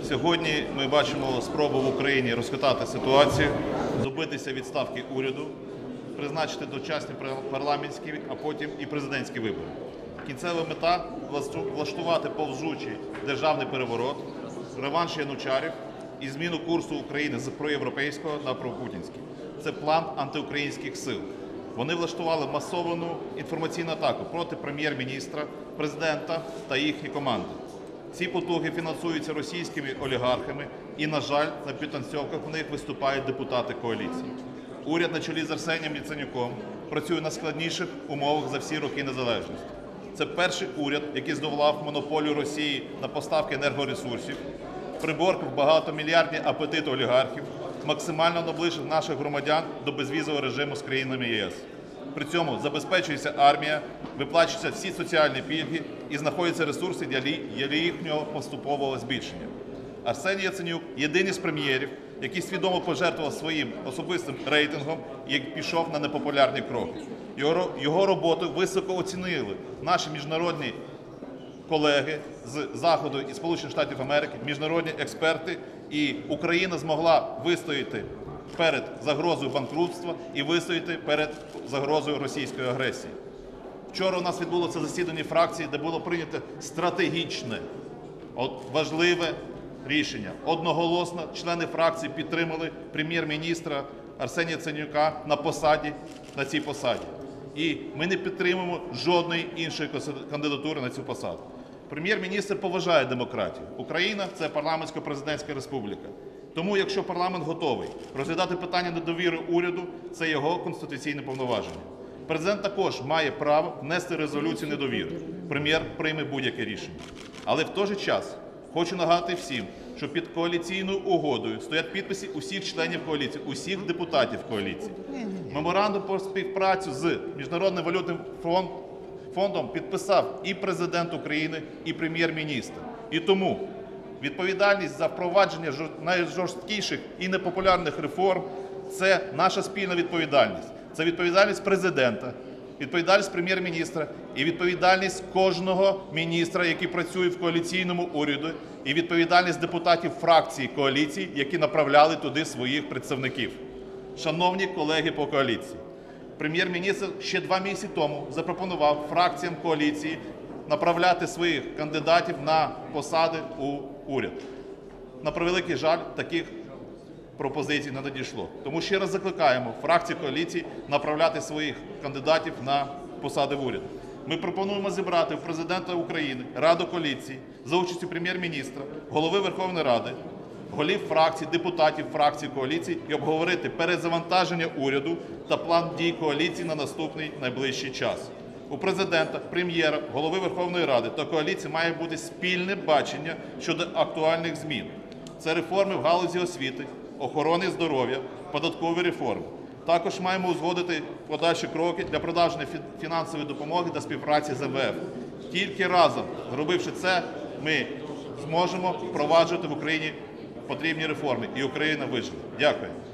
Сьогодні ми бачимо спробу в Україні розхитати ситуацію, добитися відставки уряду, призначити дочасні парламентські, а потім і президентські вибори. Кінцева мета – влаштувати повзучий державний переворот, реванш янучарів і зміну курсу України з проєвропейського на пропутінський. Це план антиукраїнських сил. Вони влаштували масовану інформаційну атаку проти прем'єр-міністра, президента та їхні команди. Ці потуги фінансуються російськими олігархами і, на жаль, на підтанцьовках в них виступають депутати коаліції. Уряд на чолі з Арсенієм Яценюком працює на складніших умовах за всі роки незалежності. Це перший уряд, який здолав монополію Росії на поставки енергоресурсів, приборкав багатомільярдні апетити олігархів, максимально наближив наших громадян до безвізового режиму з країнами ЄС. При цьому забезпечується армія, виплачуються всі соціальні пільги і знаходяться ресурси для їхнього поступового збільшення. Арсеній Яценюк – єдиний з прем'єрів, який свідомо пожертвував своїм особистим рейтингом і пішов на непопулярні кроки. Його роботу високо оцінили наші міжнародні колеги з Заходу і Сполучених Штатів Америки, міжнародні експерти, і Україна змогла вистояти перед загрозою банкрутства і вистояти перед загрозою російської агресії. Вчора у нас відбулося засідання фракції, де було прийнято стратегічне, важливе рішення. Одноголосно члени фракції підтримали прем'єр-міністра Арсенія Яценюка на цій посаді. І ми не підтримуємо жодної іншої кандидатури на цю посаду. Прем'єр-міністр поважає демократію. Україна – це парламентсько-президентська республіка. Тому, якщо парламент готовий розглядати питання недовіри уряду, це його конституційне повноваження. Президент також має право внести резолюцію недовіри. Прем'єр прийме будь-яке рішення. Але в той же час хочу нагадати всім, що під коаліційною угодою стоять підписи усіх членів коаліції, усіх депутатів коаліції. Меморандум про співпрацю з Міжнародним валютним фондом підписав і президент України, і прем'єр-міністр. І тому відповідальність за впровадження найжорсткіших і непопулярних реформ – це наша спільна відповідальність. Це відповідальність президента, відповідальність прем'єр-міністра і відповідальність кожного міністра, який працює в коаліційному уряді, і відповідальність депутатів фракції коаліції, які направляли туди своїх представників. Шановні колеги по коаліції, прем'єр-міністр ще 2 місяці тому запропонував фракціям коаліції направляти своїх кандидатів на посади у уряд. На превеликий жаль, таких пропозицій не надійшло. Тому ще раз закликаємо фракції коаліції направляти своїх кандидатів на посади в уряд. Ми пропонуємо зібрати у президента України Раду коаліції за участю прем'єр-міністра, голови Верховної Ради, голів фракцій, депутатів фракцій коаліції і обговорити перезавантаження уряду та план дій коаліції на наступний найближчий час. У президента, прем'єра, голови Верховної Ради та коаліції має бути спільне бачення щодо актуальних змін. Це реформи в галузі освіти, охорони здоров'я, податкові реформи. Також маємо узгодити подальші кроки для продовження фінансової допомоги та співпраці з МВФ. Тільки разом, зробивши це, ми зможемо впроваджувати в Україні потрібні реформи, і Україна виживе. Дякую.